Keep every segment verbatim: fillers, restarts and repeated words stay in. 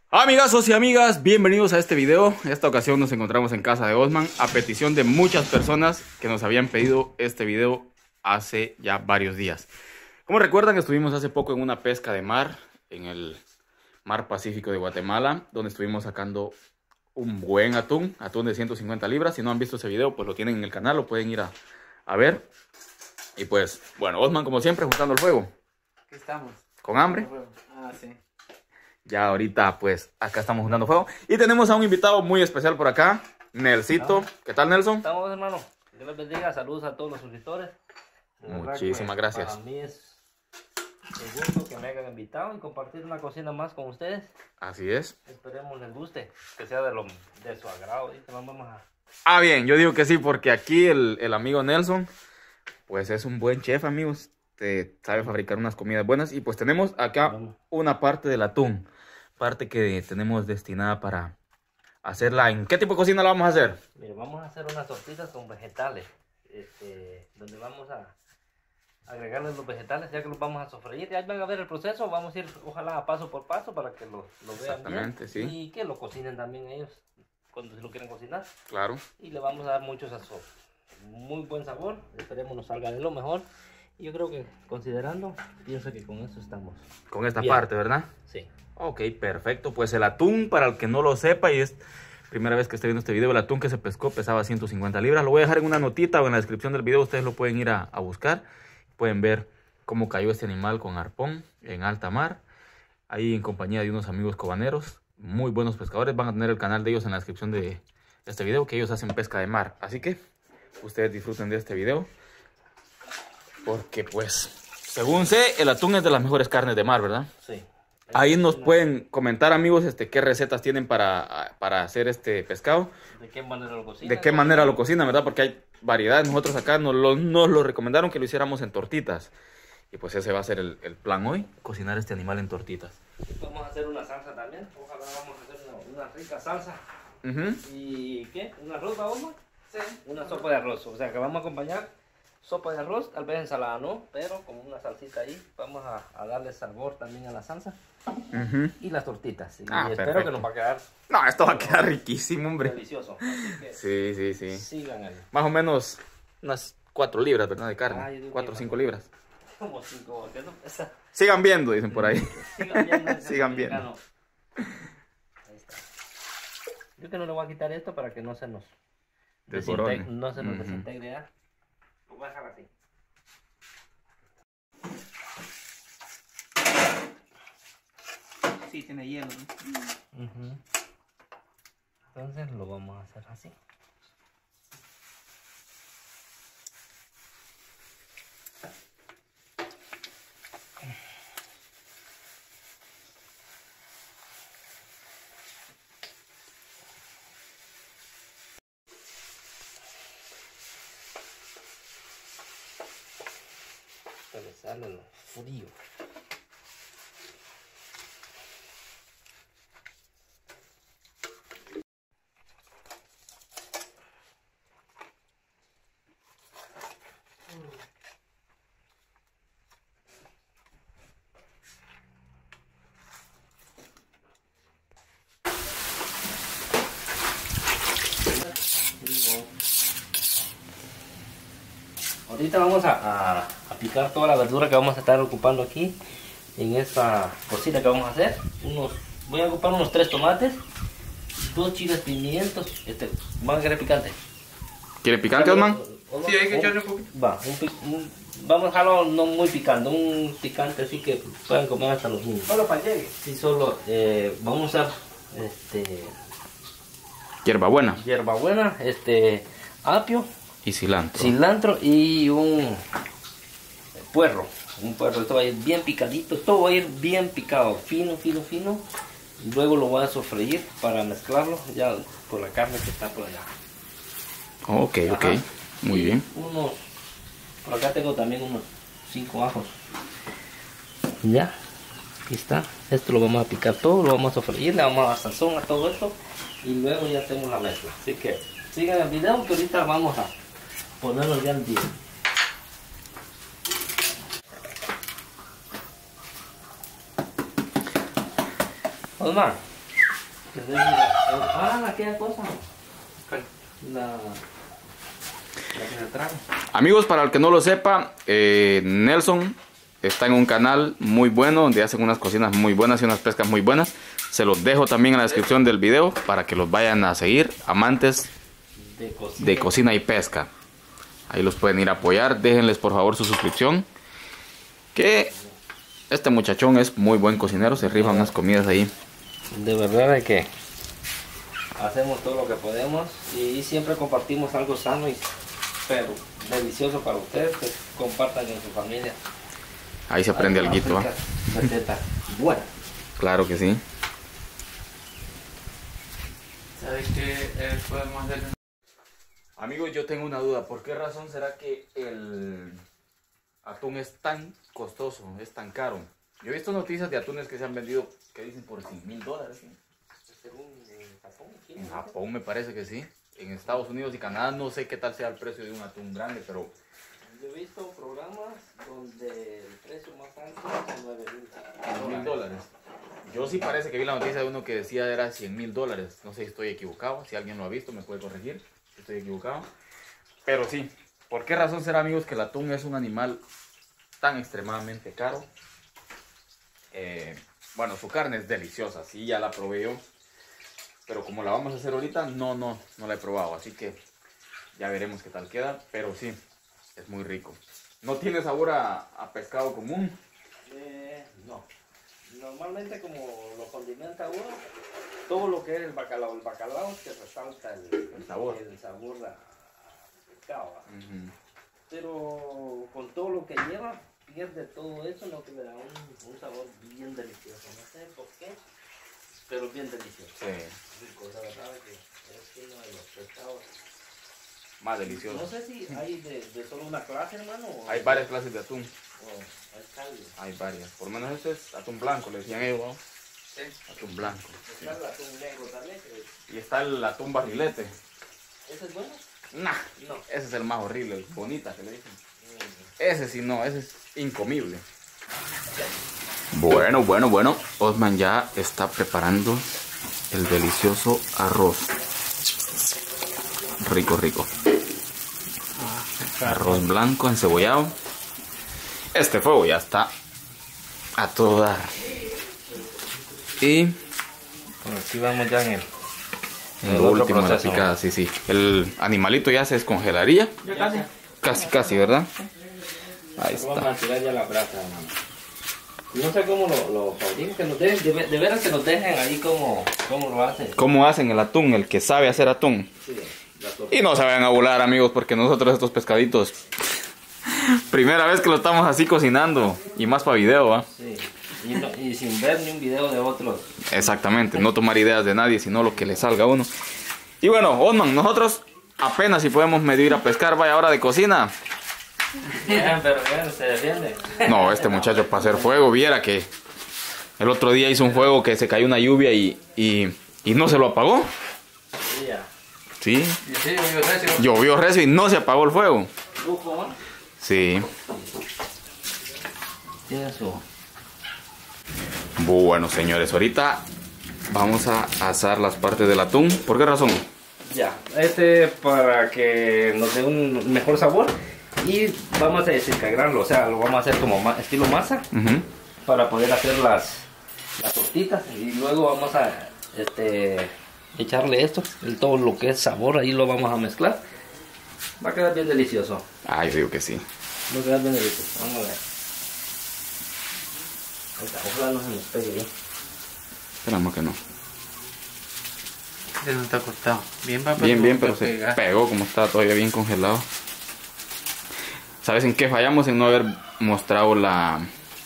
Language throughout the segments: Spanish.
Amigazos y amigas, bienvenidos a este video. En esta ocasión nos encontramos en casa de Osman a petición de muchas personas que nos habían pedido este video hace ya varios días. Como recuerdan, estuvimos hace poco en una pesca de mar en el mar Pacífico de Guatemala, donde estuvimos sacando un buen atún, atún de ciento cincuenta libras. Si no han visto ese video, pues lo tienen en el canal, lo pueden ir a, a ver. Y pues, bueno, Osman como siempre juntando el fuego. Aquí estamos. ¿Con hambre? Ah, sí. Ya ahorita, pues, acá estamos juntando fuego. Y tenemos a un invitado muy especial por acá, Nelsito. Ah. ¿Qué tal, Nelson? Estamos, hermano. Dios les bendiga. Saludos a todos los suscriptores. De verdad Muchísimas que gracias. Para mí es un gusto que me hayan invitado y compartir una cocina más con ustedes. Así es. Esperemos les guste, que sea de, lo, de su agrado. Y vamos a... Ah, bien, yo digo que sí, porque aquí el, el amigo Nelson, pues es un buen chef, amigos. Te sabe fabricar unas comidas buenas. Y pues tenemos acá Vamos. una parte del atún. Parte que tenemos destinada para hacerla. ¿En qué tipo de cocina la vamos a hacer? Mire, vamos a hacer unas tortitas con vegetales. Este, donde vamos a agregarles los vegetales, ya que los vamos a sofreír. Ya van a ver el proceso. Vamos a ir, ojalá, paso por paso para que lo, lo vean bien. Exactamente, sí. Y que lo cocinen también ellos cuando se lo quieran cocinar. Claro. Y le vamos a dar mucho sazón. Muy buen sabor. Esperemos nos salga de lo mejor. Y yo creo que, considerando, pienso que con eso estamos Con esta bien. parte, ¿verdad? Sí. Ok, perfecto. Pues el atún, para el que no lo sepa y es primera vez que estoy viendo este video, el atún que se pescó pesaba ciento cincuenta libras. Lo voy a dejar en una notita o en la descripción del video. Ustedes lo pueden ir a, a buscar. Pueden ver cómo cayó este animal con arpón en alta mar. Ahí en compañía de unos amigos cobaneros, muy buenos pescadores. Van a tener el canal de ellos en la descripción de este video, que ellos hacen pesca de mar. Así que ustedes disfruten de este video. Porque pues, según sé, el atún es de las mejores carnes de mar, ¿verdad? Sí. Ahí nos pueden comentar, amigos, este, qué recetas tienen para, para hacer este pescado. ¿De qué manera lo cocinan? De qué manera lo cocinan, ¿verdad? Porque hay variedades. Nosotros acá nos lo, nos lo recomendaron que lo hiciéramos en tortitas. Y pues ese va a ser el, el plan hoy, cocinar este animal en tortitas. Vamos a hacer una salsa también. Ojalá vamos a hacer una, una rica salsa. Uh-huh. ¿Y qué? ¿Un arroz, vamos? Sí. Una sopa de arroz. O sea que vamos a acompañar sopa de arroz, tal vez ensalada no, pero con una salsita ahí. Vamos a, a darle sabor también a la salsa. Uh-huh. Y las tortitas. Y ah, espero perfecto. que nos va a quedar... No, esto va a quedar riquísimo, hombre. Delicioso. Así que sí, sí, sí. sigan ahí. Más o menos unas cuatro libras, ¿verdad? De carne. Ah, cuatro o cinco que... libras. Como cinco, ¿qué no pesa? Sigan viendo, dicen por ahí. Sigan viendo. Sigan viendo. Ahí está. Yo que no le voy a quitar esto para que no se nos Desborone. desintegre, no se nos Uh-huh. desintegre. ¿eh? Lo voy a dejar así. Sí, tiene hielo, ¿no? Uh-huh. Entonces lo vamos a hacer así. Se le sale lo frío. Ahorita vamos a, a, a picar toda la verdura que vamos a estar ocupando aquí en esta cocina que vamos a hacer. Unos, voy a ocupar unos tres tomates, dos chiles pimientos. Este, ¿van a querer picante? ¿Quiere picante, Osman? Sí, hay que echarle un poquito. Va, un, pi- un, vamos a dejarlo no muy picante, un picante así que puedan comer hasta los niños. Solo para el llegue. Sí, solo eh, vamos a usar este, Hierbabuena hierbabuena, este, apio, y cilantro. cilantro y un puerro. Un puerro, esto va a ir bien picadito, todo va a ir bien picado, fino, fino, fino. Luego lo voy a sofreír para mezclarlo ya con la carne que está por allá. Ok, ok. Ajá. Muy Y bien. Unos, por acá tengo también unos cinco ajos. Ya, aquí está. Esto lo vamos a picar todo, lo vamos a sofreír, le vamos a dar sazón a todo esto y luego ya tengo la mezcla. Así que sigan el video que ahorita vamos a ponerlo ya al día. Osman, Ah, aquella cosa. La, la que se traga. Amigos, para el que no lo sepa, eh, Nelson está en un canal muy bueno donde hacen unas cocinas muy buenas y unas pescas muy buenas. Se los dejo también en la descripción del video para que los vayan a seguir, amantes De cocina. de cocina y pesca. Ahí los pueden ir a apoyar. Déjenles por favor su suscripción. Que este muchachón es muy buen cocinero. Se rifan unas comidas ahí. De verdad de que hacemos todo lo que podemos y siempre compartimos algo sano y pero delicioso para ustedes, que compartan en su familia. Ahí se aprende algo, ¿va? Receta buena. Claro que sí. ¿Sabes qué eh, podemos hacer? Amigos, yo tengo una duda. ¿Por qué razón será que el atún es tan costoso, es tan caro? Yo he visto noticias de atunes que se han vendido, que dicen por cien mil dólares. ¿Sí? Según en Japón, ¿sí? En Japón me parece que sí. En Estados Unidos y Canadá no sé qué tal sea el precio de un atún grande, pero... Yo he visto programas donde el precio más alto es nueve mil dólares. Yo sí parece que vi la noticia de uno que decía era cien mil dólares. No sé si estoy equivocado. Si alguien lo ha visto me puede corregir si estoy equivocado. Pero sí, ¿por qué razón será, amigos, que el atún es un animal tan extremadamente caro? Eh, bueno, su carne es deliciosa, sí, ya la probé yo. Pero como la vamos a hacer ahorita, no, no, no la he probado. Así que ya veremos qué tal queda. Pero sí, es muy rico. ¿No tiene sabor a, a pescado común? Eh, no. Normalmente como lo condimenta uno, todo lo que es el bacalao, el bacalao que resalta el, El sabor. el sabor a, a pescado. ¿Va? Uh-huh. Pero con todo lo que lleva, pierde todo eso, lo que le da un, un sabor bien delicioso. No sé por qué, pero bien delicioso. Sí, Rico, la verdad que es uno de los pescados. más delicioso. No sé si hay de, de solo una clase, hermano. O Hay varias clases de atún. o hay cálido. Hay varias. Por lo menos este es atún blanco, le decían ellos, ¿no? Sí. Atún blanco. Sí. Está el atún negro también. que- Y está el atún barrilete. ¿Ese es bueno? Nah, No. ese es el más horrible, el bonita que le dicen. Mm. Ese sí no, ese es incomible. Bueno, bueno, bueno. Osman ya está preparando el delicioso arroz. Rico, rico. Arroz blanco encebollado. Este fuego ya está a todo dar. Y Bueno, aquí vamos ya en el, en el lo otro último, la proceso. picada, sí, sí. El animalito ya se descongelaría. Ya casi. Casi, casi, ¿verdad? Ahí Vamos está. a tirar ya la brasa, hermano. No sé cómo lo, lo fabrican, que nos dejen, de, ve- de veras que nos dejen ahí como, cómo lo hacen. ¿Cómo hacen el atún? El que sabe hacer atún. Sí, la tortilla. Y no se vayan a volar, amigos, porque nosotros estos pescaditos, primera vez que lo estamos así cocinando, y más para video, ¿va? Sí. Y, no- y sin ver ni un video de otros. Exactamente, no tomar ideas de nadie, sino lo que le salga a uno. Y bueno, Osman, nosotros apenas si podemos medir a pescar, vaya hora de cocina. Bien, pero bien, se defiende. No, este muchacho para hacer fuego, viera que el otro día hizo un fuego que se cayó una lluvia y, y, y no se lo apagó. Sí, ya. Sí, Y sí, yo recio. llovió recio y no se apagó el fuego. Lujo, ¿no? Sí. Tiene su... Bueno, señores, ahorita vamos a asar las partes del atún. ¿Por qué razón? Ya, este para que nos dé un mejor sabor y vamos a desintegrarlo, o sea, lo vamos a hacer como ma- estilo masa Ujú. para poder hacer las, las tortitas y luego vamos a este, echarle esto, el, todo lo que es sabor, ahí lo vamos a mezclar. Va a quedar bien delicioso, Ah, yo digo que sí. va a quedar bien delicioso, vamos a ver. Ahí está, ojalá no se nos pegue bien. Esperamos que no. Ese no está cortado. Bien, va, Bien, bien, pero no se pega. pegó como está todavía bien congelado. ¿Sabes en qué fallamos? En no haber mostrado la...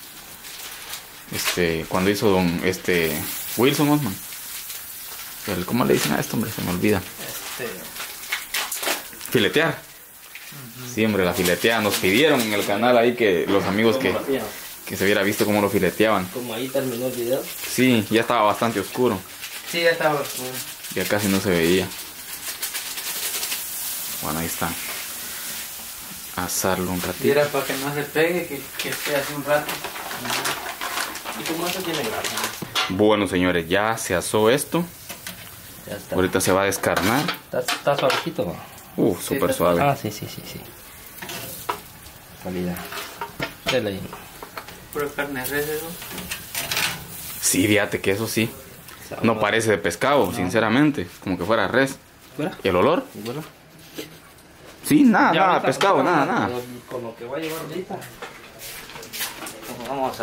Este, cuando hizo don, este, Wilson Osman. El, ¿cómo le dicen a esto, hombre? Se me olvida. Este, Filetear. Sí, hombre, la fileteada. Nos pidieron en el canal ahí que los amigos que, ¿Cómo hacían? que se hubiera visto cómo lo fileteaban. Como ahí terminó el video. Sí, ya estaba bastante oscuro. sí, ya estaba oscuro. Ya casi no se veía. Bueno, ahí está. Asarlo un Y ratito. era para que no se pegue, que, que esté hace un rato. Y como esto tiene grasa. Bueno, señores, ya se asó esto. Ya está. Ahorita se va a descarnar. Está, está suavecito, ¿no? Uh, súper suave. Ah, sí, sí, sí, sí. Calidad. Dale ahí. Pura carne de res, eso. Sí, fíjate que eso sí. No parece de pescado, no. Sinceramente. Como que fuera res. ¿Fuera? ¿Y el olor? ¿Fuera? Sí, nada, Ya, nada, ahorita pescado, con- nada, con nada. lo- Con lo que va a llevar ahorita. Vamos a...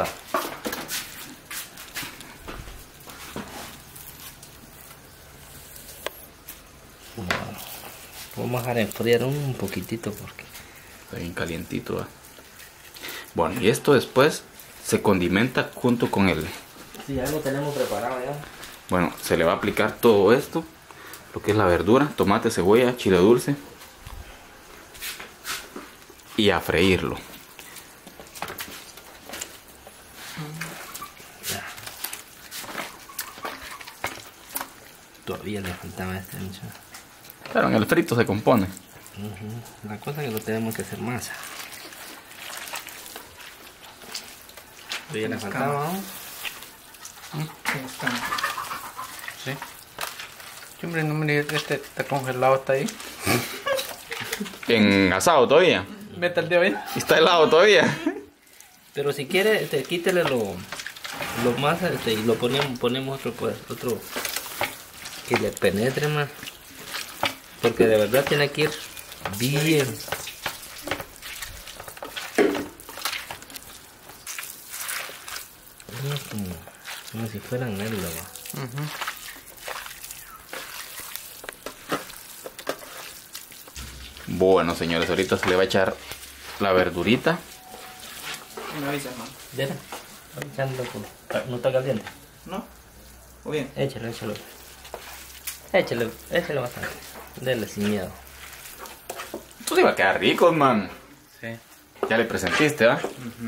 Bueno, vamos a dejar enfriar un poquitito porque... Está bien calientito. ¿eh? Bueno, y esto después se condimenta junto con el... Sí, ya lo tenemos preparado ya. Bueno, se le va a aplicar todo esto. Lo que es la verdura, tomate, cebolla, chile dulce. Y a freírlo. Ya. Todavía le faltaba este mucho. Claro, en el frito se compone. Uh-huh. La cosa es que lo tenemos que hacer masa. Todavía le faltaba, ¿no? Sí. Sí, hombre, no me digas, este está congelado hasta ahí. En asado todavía. Meta el dedo ahí. Está helado todavía. Pero si quiere, este, quítele lo, lo más este, y lo ponemos, ponemos otro, pues, otro que le penetre más. Porque de verdad tiene que ir bien. Como, como si fueran negros. Uh-huh. Bueno, señores, ahorita se le va a echar la verdurita. Me avisa, hermano. ¿Deja? Echando por- ¿No está caliente? ¿No? ¿O bien? Échale, échale. Échale, échale bastante. Dele sin miedo. Esto se va a quedar rico, man. Sí. Ya le presentiste, ¿ah?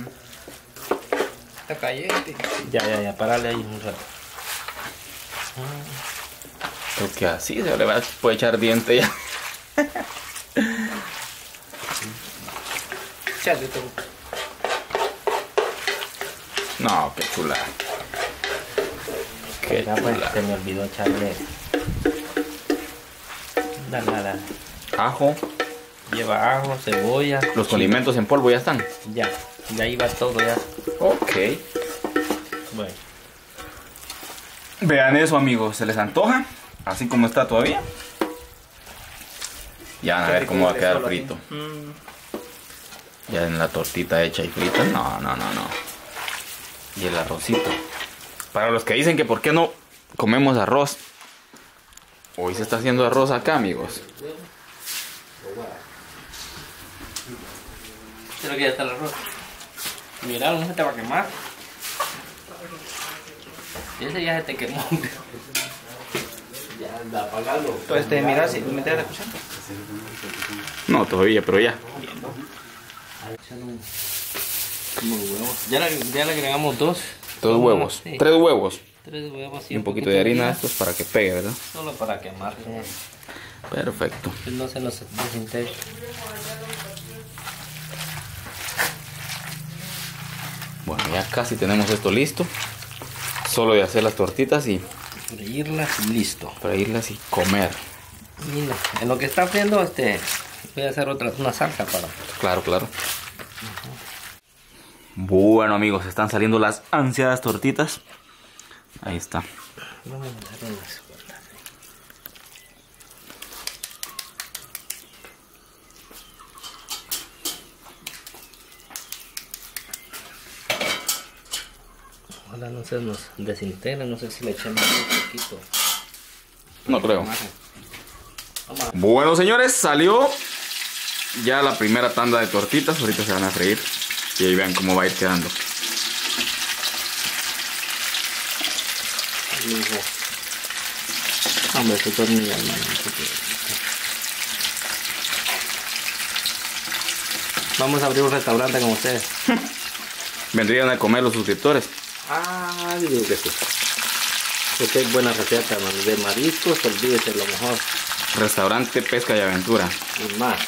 Está caliente. Ya, ya, ya, parale ahí un rato. Creo que así se le va a puede echar diente ya. Chale, todo. No, qué chula. Qué Ya, pues, chula. se me olvidó echarle. Dale, dale, dale. Ajo. Lleva ajo, cebolla. Los condimentos en polvo ya están. Ya, de ahí va todo ya. Ok. Bueno. Vean eso, amigos. ¿Se les antoja? Así como está todavía. Ya van a ver cómo va a quedar frito. Ya en la tortita hecha y frita. No, no, no, no. Y el arrocito. Para los que dicen que por qué no comemos arroz. Hoy se está haciendo arroz acá, amigos. Creo que ya está el arroz. Mira, no se te va a quemar. Ese ya se te quemó. Ya anda, apagalo. Entonces, te mira si metes la cuchara. No, todavía, pero ya. Ya le, ya le agregamos dos. Dos Vamos, huevos. sí. Tres huevos. Tres huevos Y un poquito de harina estos para que pegue, ¿verdad? Solo para quemar. eh, Perfecto. Que no se nos desintegre. Bueno, ya casi tenemos esto listo. Solo de hacer las tortitas y Freírlas y listo. freírlas y comer. Mira, en lo que está friendo, este, voy a hacer otra, una salsa para. Claro, claro. Bueno, amigos, están saliendo las ansiadas tortitas. Ahí está. Vamos a dar unas cuantas. Ojalá no se nos desintegre, no sé si le echamos un poquito. No creo. Bueno, señores, salió ya la primera tanda de tortitas. Ahorita se van a freír. Y ahí vean cómo va a ir quedando. Hombre, esto tornillo. Vamos a abrir un restaurante con ustedes. Vendrían a comer los suscriptores. Ah, digo que sí. Porque es buena receta, man. De mariscos, olvídese lo mejor. Restaurante Pesca y Aventura. Y más.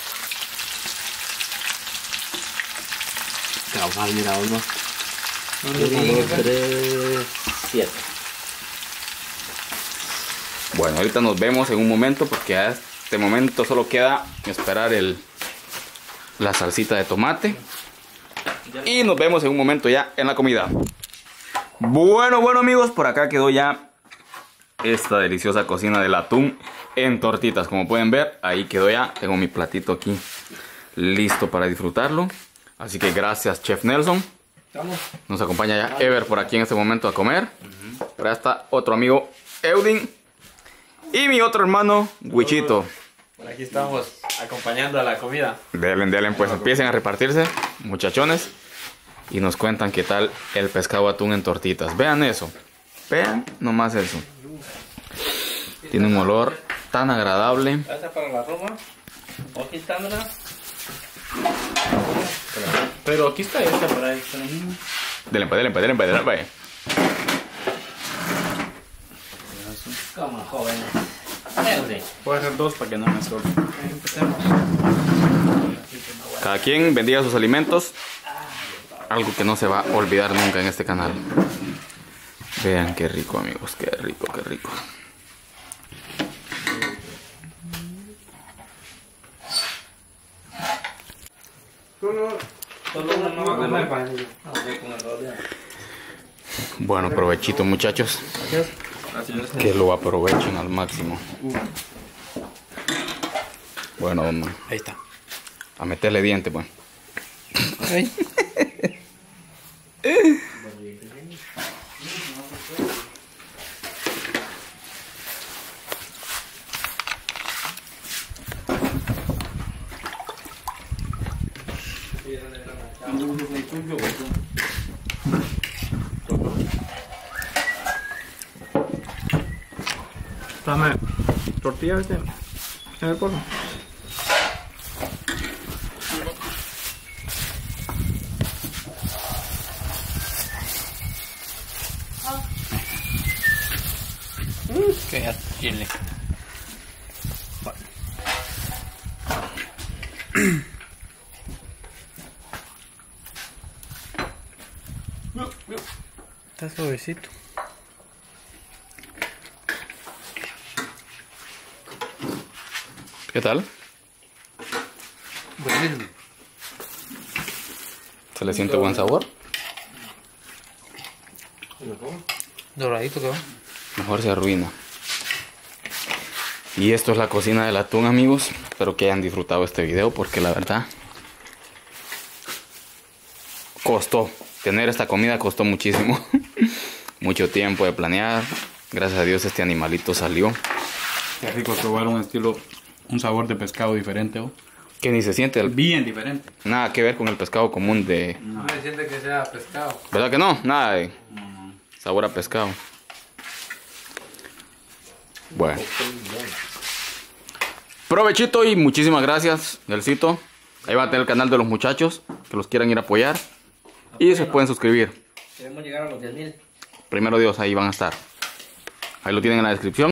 Cabal, mira uno. Uno, dos, tres, siete. Bueno, ahorita nos vemos en un momento porque a este momento solo queda esperar el, la salsita de tomate. Y nos vemos en un momento ya en la comida. Bueno, bueno amigos, por acá quedó ya esta deliciosa cocina del atún en tortitas. Como pueden ver, ahí quedó ya. Tengo mi platito aquí listo para disfrutarlo. Así que gracias, Chef Nelson. Vamos. Nos acompaña ya Ever por aquí en este momento a comer. Uh-huh. Por ahí está otro amigo, Eudin. Y mi otro hermano, Wichito. Por aquí estamos acompañando a la comida. Delen, delen, pues empiecen a repartirse, muchachones. Y nos cuentan qué tal el pescado atún en tortitas. Vean eso. Vean nomás eso. Tiene un olor tan agradable. Gracias para la ropa. Aquí está, ¿verdad? Pero aquí está esta por ahí. Delen, pues, delen, pues, delen, pues, delen, pues. Como jóvenes. Voy a hacer dos para que no me sobre. Empecemos. Cada quien bendiga sus alimentos. Algo que no se va a olvidar nunca en este canal. Vean qué rico, amigos. Qué rico, qué rico. Bueno, provechito, muchachos. Que lo aprovechen al máximo. Bueno, Ahí está. a meterle diente, pues. Ahí. Dame tortilla este en el polvo. Que chile. Está suavecito. ¿Qué tal? Buenísimo. ¿Se le siente buen sabor? Doradito quedó. Mejor se arruina. Y esto es la cocina del atún, amigos. Espero que hayan disfrutado este video porque la verdad costó. Tener esta comida costó muchísimo. Mucho tiempo de planear. Gracias a Dios este animalito salió. Qué rico probar un estilo, un sabor de pescado diferente. ¿Oh? Que ni se siente el- Bien diferente. nada que ver con el pescado común de... No me siente que sea pescado. ¿Verdad que no? Nada de sabor a pescado. Bueno. Provechito y muchísimas gracias, Nelsito. Ahí va a tener el canal de los muchachos que los quieran ir a apoyar. Y se pueden suscribir. Queremos llegar a los diez mil. Primero Dios, ahí van a estar. Ahí lo tienen en la descripción.